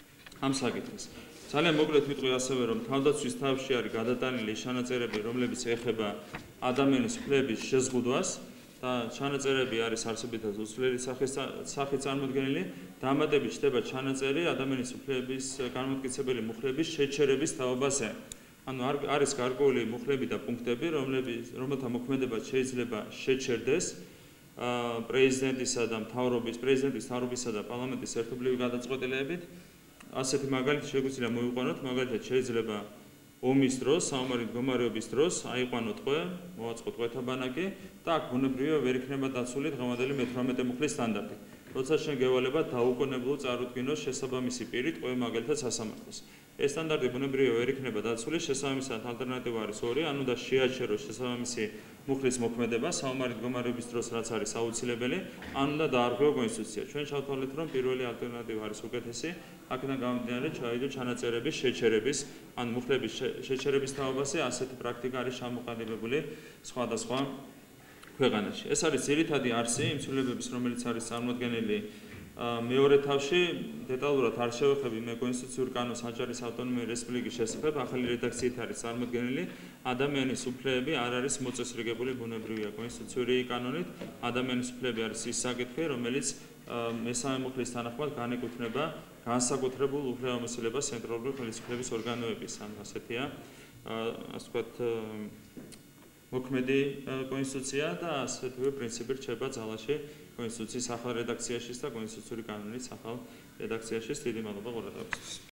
ამ საკითხის. ძალიან მოკლედ ვიტყვი ასევე, რომ თავდაცვის თავში არის გადატანილი ჩანაწერები, რომლებიც ეხება ადამიანის უფლების შეზღუდვას და ჩანაწერები არის არსებითად უცვლელი სახით წარმოდგენილი. დამატებით ხდება ჩანაწერი ადამიანის უფლების განმტკიცებელი მუხლების შეჩერების თაობაზე. ანუ არის გარკვეული მუხლები და პუნქტები, რომლებიც რომელთა მოქმედება შეიძლება შეჩერდეს პრეზიდენტისა და მთავრობის, პრეზიდენტის მთავრობისა და პარლამენტის ერთობლივი გადაწყვეტილებით. ასეთი მაგალითი შეგვიძლია მოვიყვანოთ, მაგალითად შეიძლება ომის დროს, საომარი მდგომარეობის დროს აიყვანოთ ტყვე, მოვაწყოთ ტყვეთა ბანაკი და აქ ბუნებრივია ვერ იქნება დაცული დღევანდელი მეთვრამეტე მუხლის სტანდარტი. როცა შენ გევალება დაუკონებლო წარუდგინოს შესაბამისი პირი ტყვე მაგალითად სასამართლოს. ეს სტანდარტი ბუნებრივია ვერ იქნება დაცული, შესაბამისად ალტერნატივა არის ორი, ანუ და შეაჩეროს შესაბამისი მუხლის მოქმედება საომარი მდგომარეობის დროს, რაც არის აუცილებელი, ანუ და დაარღვევა კონსტიტუცია. ჩვენ ჩავთვალეთ, რომ პირველი ალტერნატივა არის უკეთესი, აქედან გამომდინარე ჩავიდო ჩანაწერების შეჩერების, ან მუხლების შეჩერების თაობაზე ასეთი პრაქტიკა არის ჩამოყალიბებული სხვადასხვა ქვეყანაში. ეს არის ძირითადი არსი იმ ცვლილებების, რომელიც არის წარმოდგენილი მეორე თავში, დეტალურად არ შევეხები მე კონსტიტუციურ კანონს აჭარის ავტონომიური რესპუბლიკის შესახებ, ახალი რედაქციით არის წარმოდგენილი, ადამიანის უფლებები არ არის მოწესრიგებული ბუნებრივია კონსტიტუციური კანონით, ადამიანის უფლებები არის ის საკითხი, რომელიც მესამე მუხლის თანახმად განეკუთვნება განსაკუთრებულ უფლებამოსილებას ცენტრალური ხელისუფლების ორგანოების, ანუ ასეთია, ასე ვთქვათ, მოქმედი კონსტიტუცია და ასეთივე პრინციპი რჩება ძალაში კონსტიტუციის ახალ რედაქციაში და კონსტიტუციური კანონის ახალ რედაქციაში. დიდი მადლობა ყურადღებისთვის.